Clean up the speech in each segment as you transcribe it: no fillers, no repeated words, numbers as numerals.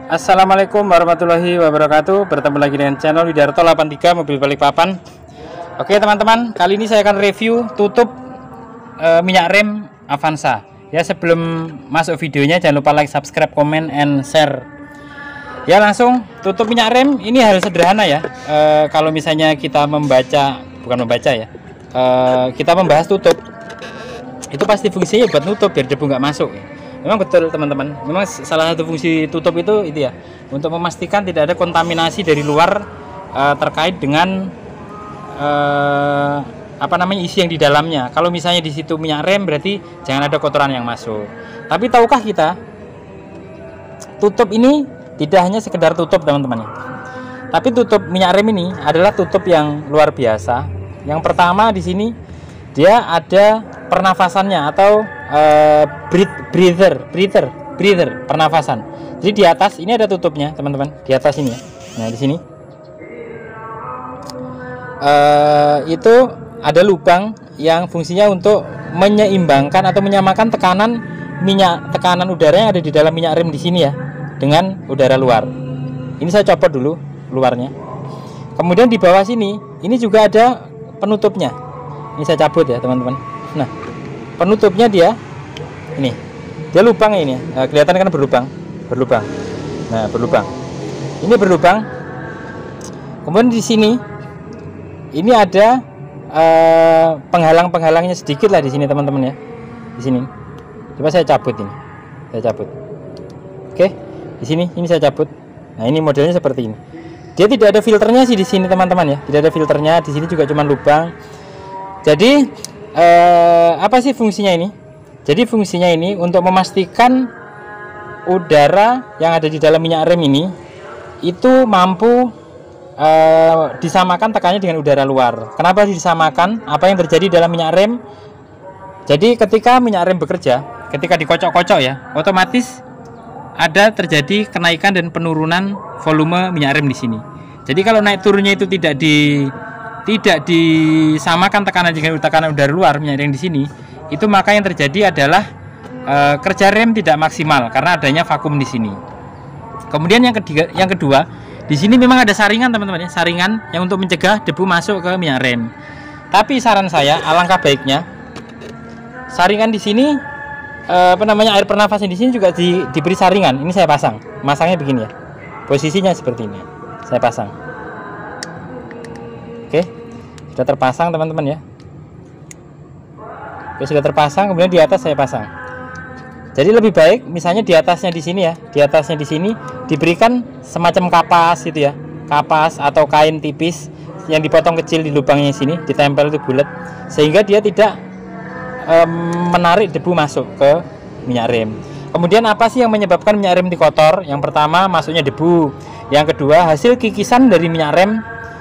Assalamualaikum warahmatullahi wabarakatuh. Bertemu lagi dengan channel Widarto 83 Mobil Balikpapan. Oke teman-teman, kali ini saya akan review tutup minyak rem Avanza. Ya, sebelum masuk videonya jangan lupa like, subscribe, comment, and share. Ya, langsung tutup minyak rem ini hal sederhana ya. Kalau misalnya kita kita membahas tutup, itu pasti fungsinya buat nutup biar debu nggak masuk. Memang betul teman-teman, memang salah satu fungsi tutup itu ya, untuk memastikan tidak ada kontaminasi dari luar terkait dengan isi yang di dalamnya. Kalau misalnya di situ minyak rem, berarti jangan ada kotoran yang masuk. Tapi tahukah kita, tutup ini tidak hanya sekedar tutup teman-teman, tapi tutup minyak rem ini adalah tutup yang luar biasa. Yang pertama di sini dia ada pernafasannya atau breather pernafasan. Jadi di atas ini ada tutupnya teman-teman, di atas ini ya. Nah di sini itu ada lubang yang fungsinya untuk menyeimbangkan atau menyamakan tekanan udara yang ada di dalam minyak rem di sini ya dengan udara luar. Ini saya copot dulu luarnya. Kemudian di bawah sini ini juga ada penutupnya. Ini saya cabut ya teman-teman. Nah penutupnya dia lubang ini, kelihatan kan berlubang. Nah berlubang, ini berlubang. Kemudian di sini ini ada penghalang-penghalangnya sedikit lah di sini teman-teman ya. Di sini, coba saya cabut ini, Oke, di sini ini saya cabut. Nah ini modelnya seperti ini. Dia tidak ada filternya sih di sini teman-teman ya, tidak ada filternya. Di sini juga cuma lubang. Jadi apa sih fungsinya ini? Jadi fungsinya ini untuk memastikan udara yang ada di dalam minyak rem ini itu mampu disamakan tekanannya dengan udara luar. Kenapa disamakan? Apa yang terjadi dalam minyak rem? Jadi ketika minyak rem bekerja, ketika dikocok-kocok ya, otomatis ada terjadi kenaikan dan penurunan volume minyak rem di sini. Jadi kalau naik turunnya itu tidak disamakan tekanan dengan tekanan udara luar minyak rem di sini, itu maka yang terjadi adalah kerja rem tidak maksimal karena adanya vakum di sini. Kemudian yang kedua, di sini memang ada saringan teman-teman ya, saringan yang untuk mencegah debu masuk ke minyak rem. Tapi saran saya, alangkah baiknya saringan di sini air pernafasan di sini juga diberi saringan. Ini saya pasang, masangnya begini ya, posisinya seperti ini. Saya pasang. Oke, sudah terpasang teman-teman ya. Oke, sudah terpasang. Kemudian di atas saya pasang. Jadi lebih baik misalnya di atasnya di sini ya, di atasnya di sini diberikan semacam kapas gitu ya, kapas atau kain tipis yang dipotong kecil di lubangnya sini, ditempel itu bulat, sehingga dia tidak menarik debu masuk ke minyak rem. Kemudian apa sih yang menyebabkan minyak rem kotor? Yang pertama masuknya debu. Yang kedua hasil kikisan dari minyak rem.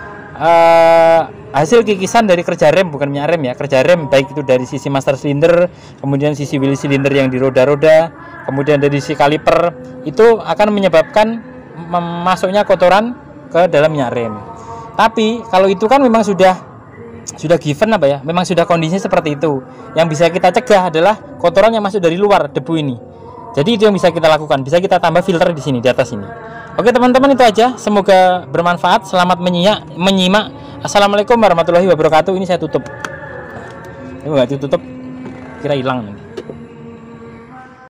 Hasil kikisan dari kerja rem, bukan minyak rem ya, kerja rem, baik itu dari sisi master cylinder, kemudian sisi wheel cylinder yang di roda-roda, kemudian dari sisi kaliper, itu akan menyebabkan masuknya kotoran ke dalam minyak rem. Tapi kalau itu kan memang sudah given memang sudah kondisinya seperti itu. Yang bisa kita cegah adalah kotoran yang masuk dari luar, debu ini. Jadi itu yang bisa kita lakukan, bisa kita tambah filter di sini, di atas ini. Oke teman-teman, itu aja, semoga bermanfaat. Selamat menyimak. Assalamualaikum warahmatullahi wabarakatuh. Ini saya tutup. Ini nggak ditutup, kira hilang nanti.